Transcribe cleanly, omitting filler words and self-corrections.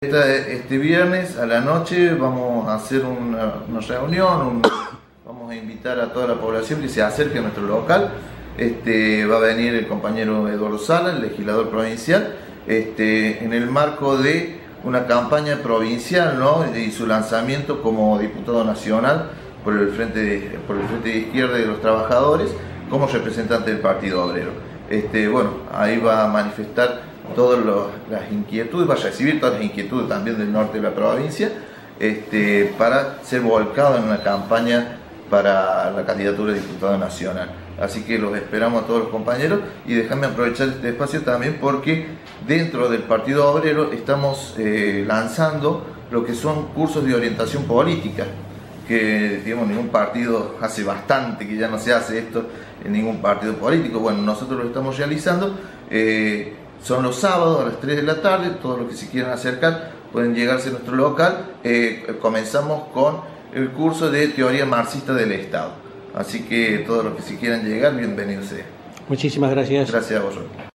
Este viernes a la noche vamos a hacer una reunión, vamos a invitar a toda la población que se acerque a nuestro local. Va a venir el compañero Eduardo Sala, el legislador provincial, en el marco de una campaña provincial, ¿no? Y su lanzamiento como diputado nacional por el Frente de Izquierda de los Trabajadores como representante del Partido Obrero. Ahí va a manifestar todas las inquietudes, va a recibir todas las inquietudes también del norte de la provincia, para ser volcado en una campaña para la candidatura de diputado nacional. Así que los esperamos a todos los compañeros y déjame aprovechar este espacio también porque dentro del Partido Obrero estamos lanzando lo que son cursos de orientación política, que digamos ningún partido hace bastante, que ya no se hace esto en ningún partido político. Bueno, nosotros lo estamos realizando, son los sábados a las 3 de la tarde, todos los que se quieran acercar pueden llegarse a nuestro local. Comenzamos con el curso de teoría marxista del Estado, así que todos los que se quieran llegar, bienvenidos sean. Muchísimas gracias. Gracias a vosotros.